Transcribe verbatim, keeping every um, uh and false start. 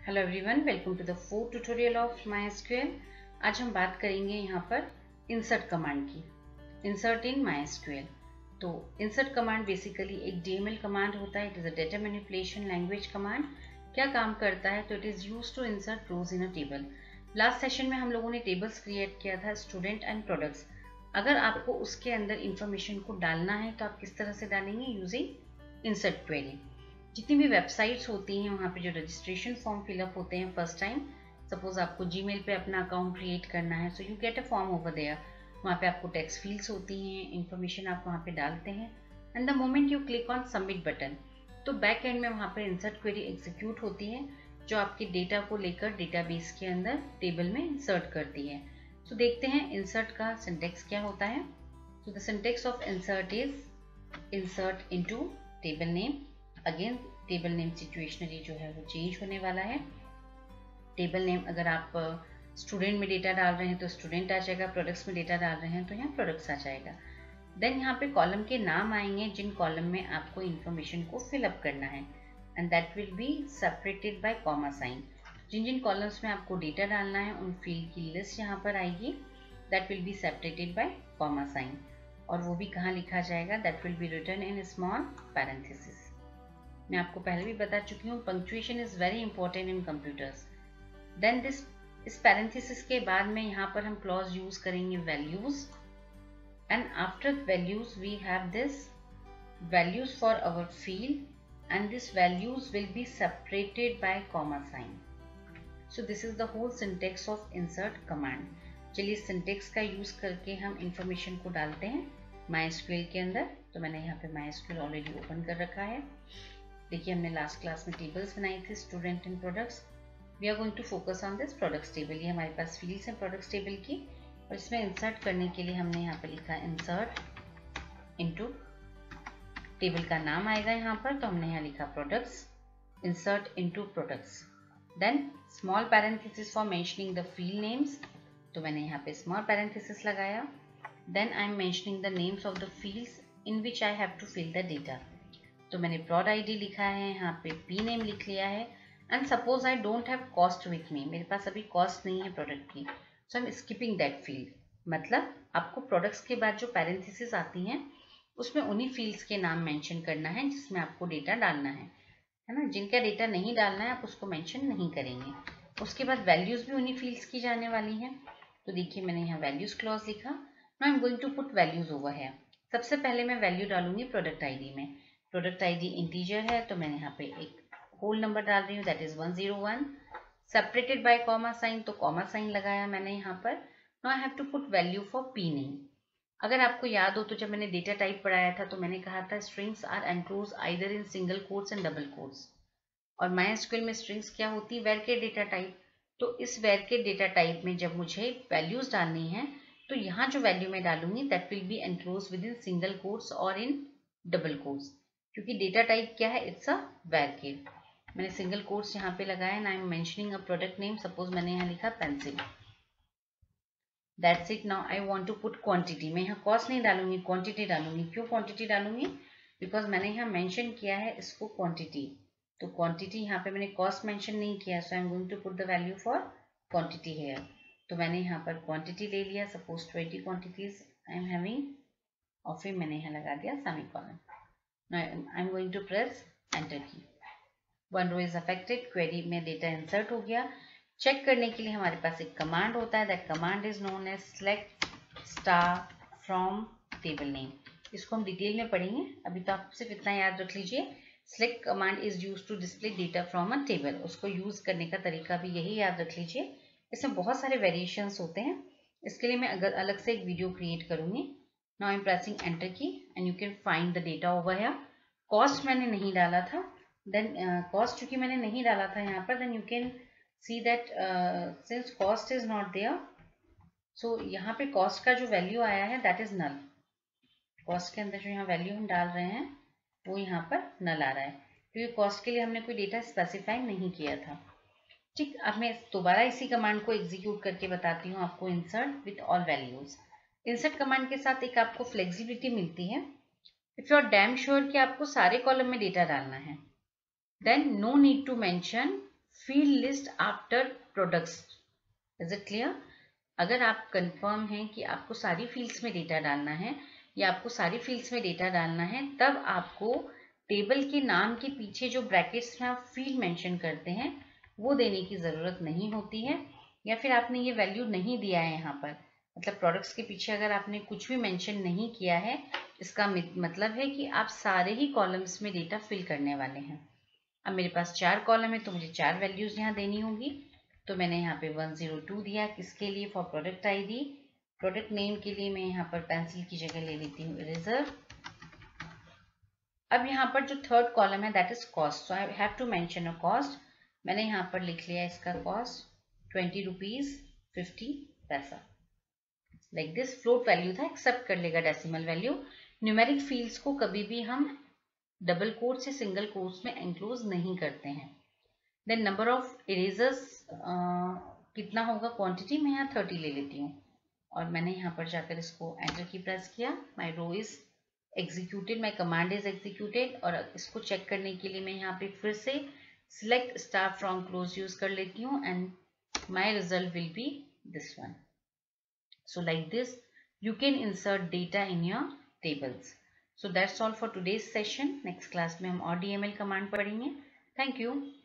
Hello everyone, welcome to the fourth tutorial of MySQL. आज हम बात करेंगे यहाँ पर इंसर्ट कमांड की। Insert in MySQL. तो इंसर्ट कमांड बेसिकली एक डीएमएल कमांड होता है। It is a data manipulation language command. क्या काम करता है? तो it is used to insert rows in a table. Last session में हम लोगों ने टेबल्स क्रिएट किया था, स्टूडेंट एंड प्रोडक्ट्स। अगर आपको उसके अंदर इंफॉर्मेशन को डालना है तो आप किस तरह से डालेंगे? Using insert query. जितनी भी वेबसाइट्स होती हैं वहाँ पे जो रजिस्ट्रेशन फॉर्म फिलअप होते हैं फर्स्ट टाइम, सपोज आपको जीमेल पे अपना अकाउंट क्रिएट करना है, so you get a form over there. वहाँ पे आपको टेक्स्ट फील्ड्स होती हैं, इन्फॉर्मेशन आप वहाँ पे डालते हैं and the moment you click on submit button, तो बैक एंड में वहाँ पे इंसर्ट क्वेरी एग्जीक्यूट होती है जो आपके डेटा को लेकर डेटाबेस के अंदर टेबल में इंसर्ट करती है। सो so, देखते हैं इंसर्ट का सिंटेक्स क्या होता है। So the syntax of insert is insert into table name. Again table name situationally जो है वो चेंज होने वाला है। टेबल नेम अगर आप स्टूडेंट में डेटा डाल रहे हैं तो स्टूडेंट आ जाएगा, प्रोडक्ट्स में डेटा डाल रहे हैं तो यहाँ प्रोडक्ट्स आ जाएगा। देन यहाँ पे कॉलम के नाम आएंगे जिन कॉलम में आपको इन्फॉर्मेशन को फिलअप करना है and that will be separated by comma sign. जिन जिन कॉलम्स में आपको डेटा डालना है उन फील्ड की लिस्ट यहाँ पर आएगी, that will be separated by comma sign. और वो भी कहाँ लिखा जाएगा? That will be written in small parenthesis. मैं आपको पहले भी बता चुकी हूँ, punctuation is very important in computers. Then this इस पैरेंथेसिस के बाद में यहाँ पर हम क्लॉज यूज करेंगे values and after values we have this values for our field and this values will be separated by comma sign. So this is the whole syntax of insert command. चलिए syntax का use करके हम information को डालते हैं MySQL के अंदर। तो मैंने यहाँ पे माईएसक्यूएल ऑलरेडी ओपन कर रखा है। देखिए हमने लास्ट क्लास में टेबल्स बनाई थी, student and products. We are going to focus on this products table. ये हमारे पास फील्ड्स हैं प्रोडक्ट्स टेबल की, और इसमें इंसर्ट करने के लिए हमने यहाँ पे लिखा इंसर्ट इनटू टेबल का नाम आएगा यहाँ पर, तो हमने यहाँ लिखा products, insert into products. Then small parenthesis for mentioning the field names, तो मैंने यहाँ पे स्मॉल पैरेंथेसिस लगाया। Then I am mentioning the names of the fields in which I have to fill the data. तो मैंने प्रोड ID लिखा है, यहाँ पे पी नेम लिख लिया है and suppose I don't have cost with me, मेरे पास अभी कॉस्ट नहीं है प्रोडक्ट की, so I am skipping that field. मतलब आपको प्रोडक्ट्स के बाद जो पैरेंथेसिस आती हैं उसमें उन्हीं फील्ड्स के नाम मेंशन करना है जिसमें आपको डेटा डालना है, है ना। जिनका डेटा नहीं डालना है आप उसको मेंशन नहीं करेंगे। उसके बाद वैल्यूज भी उन्हीं फील्ड्स की जाने वाली हैं। तो देखिए मैंने यहाँ वैल्यूज क्लॉज लिखा। Now I am going to put values over है। सबसे पहले मैं वैल्यू डालूंगी प्रोडक्ट आईडी में। प्रोडक्ट आईडी इंटीजर है तो मैंने यहाँ पे एक होल नंबर डाल रही हूँ, that is one zero one, separated by comma sign, तो कॉमा साइन लगाया मैंने यहाँ पर। Now I have to put value for P name. अगर आपको याद हो तो जब मैंने डेटा टाइप पढ़ाया था तो मैंने कहा था strings are enclosed either in single quotes and double quotes. और माईएसक्यूएल में स्ट्रिंग्स क्या होती है? वेरकेट डेटा टाइप। तो इस वेरकेट डेटा टाइप में जब मुझे वैल्यूज डालनी है तो यहाँ जो वैल्यू मैं डालूंगी that will be enclosed within single quotes और इन डबल कोट्स, क्योंकि डेटा टाइप क्या है? इट्स अ वेरकेट। मैंने सिंगल कोट्स यहाँ पे लगाया and I am mentioning a product name. Suppose मैंने यहाँ लिखा pencil, that's it. Now I want to put quantity. मैं यहाँ कॉस्ट नहीं डालूंगी, क्वांटिटी डालूंगी। क्यों क्वांटिटी डालूंगी? बिकॉज मैंने यहाँ मेंशन किया है इसको क्वांटिटी, तो क्वांटिटी यहाँ पे मैंने कॉस्ट मेंशन नहीं किया, so I am going to put the value for quantity here. तो मैंने यहाँ पर क्वांटिटी ले लिया, suppose twenty quantities I am having, और फिर मैंने यहाँ लगा दिया semicolon. Now I'm going to press enter key. One row is affected. Query में डेटा इंसर्ट हो गया। चेक करने के लिए हमारे पास एक कमांड होता है, that command is known as select star from table name. इसको हम डिटेल में पढ़ेंगे, अभी तो आप सिर्फ इतना याद रख लीजिए। select command is use to display data from a table. उसको यूज करने का तरीका भी यही याद रख लीजिए। इसमें बहुत सारे वेरिएशंस होते हैं, इसके लिए मैं अगर अलग से एक वीडियो क्रिएट करूंगी। Now I'm pressing enter key and you can find the data over here. Cost मैंने नहीं डाला था, then uh, cost चूंकि मैंने नहीं डाला था यहाँ पर, then you can see that uh, since cost is not there, so यहाँ पे cost का जो value आया है that is null. Cost के अंदर जो यहाँ value हम डाल रहे हैं वो यहाँ पर null आ रहा है, क्योंकि cost के लिए हमने कोई डेटा स्पेसिफाई नहीं किया था। ठीक, अब मैं दोबारा इसी कमांड को एग्जीक्यूट करके बताती हूँ आपको, insert with all values. Insert command के साथ एक आपको फ्लेक्सिबिलिटी मिलती है। If you are damn sure कि आपको सारे कॉलम में डेटा डालना है, then no need to mention field list after products. Is it clear? अगर आप कंफर्म हैं कि आपको सारी फील्ड्स में डेटा डालना है या आपको सारी फील्ड्स में डेटा डालना है, तब आपको टेबल के नाम के पीछे जो ब्रैकेट्स में आप फील्ड मेंशन करते हैं वो देने की ज़रूरत नहीं होती है। या फिर आपने ये वैल्यू नहीं दिया है यहाँ पर, मतलब प्रोडक्ट्स के पीछे अगर आपने कुछ भी मेंशन नहीं किया है, इसका मतलब है कि आप सारे ही कॉलम्स में डेटा फिल करने वाले हैं। अब मेरे पास चार कॉलम है तो मुझे चार वैल्यूज यहाँ देनी होगी। तो मैंने यहाँ पे वन ज़ीरो टू दिया, किसके लिए? For product ID. Product name के लिए मैं यहाँ पर पेंसिल की जगह ले लेती हूँ इरेजर। अब यहाँ पर जो थर्ड कॉलम है that is cost, so I have to mention a cost. मैंने यहाँ पर लिख लिया इसका cost twenty rupees fifty paisa. Like this float value था, एक्सेप्ट कर लेगा डेसिमल वैल्यू। न्यूमेरिक फील्ड्स को कभी भी हम डबल कोट से सिंगल कोट्स में एंक्लोज नहीं करते हैं। देन नंबर ऑफ इरेजर्स कितना होगा, क्वांटिटी मैं यहाँ थर्टी ले लेती हूँ और मैंने यहाँ पर जाकर इसको एंटर की प्रेस किया। My row is executed, my command is executed. और इसको चेक करने के लिए मैं यहाँ पे फिर से select star from clause use कर लेती हूँ and my result will be this one. So like this you can insert data in your tables. So that's all for today's session. Next class में हम और D M L command पढ़ेंगे. Thank you.